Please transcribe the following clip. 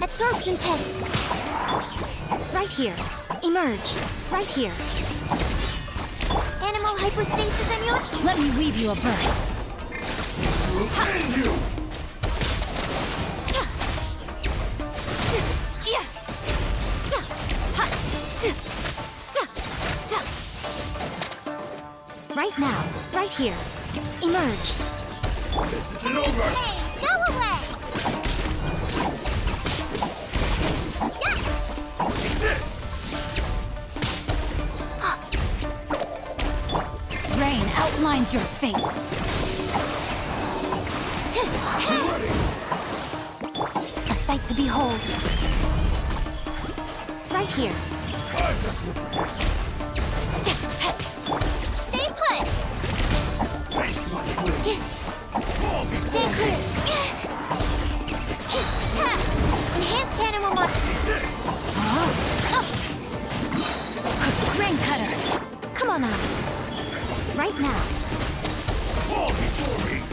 Absorption test. Right here. Emerge. Right here. Animal hypostasis amulet. Let me weave you a burst. Will end you! Right now, right here. Emerge. This isn't over! Hey, go away! Take this! Rain outlines your fate. A sight to behold. Right here. Stay put! Stay clear! Enhanced animal mod. Rain cutter. Come on out. Right now. Fall before me!